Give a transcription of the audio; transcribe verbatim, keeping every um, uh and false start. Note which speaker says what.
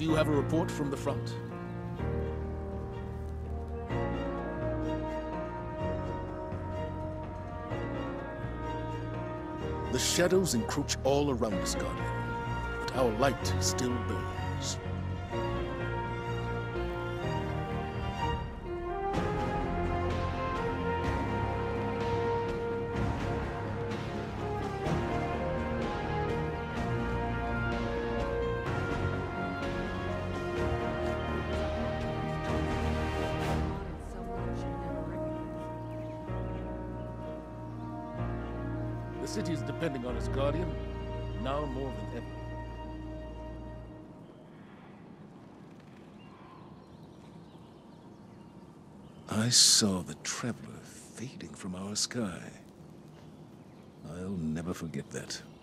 Speaker 1: you have a report from the front? The shadows encroach all around us, Guardian, but our light still burns. The city is depending on its Guardian, now more than ever. I saw the Traveler fading from our sky. I'll never forget that.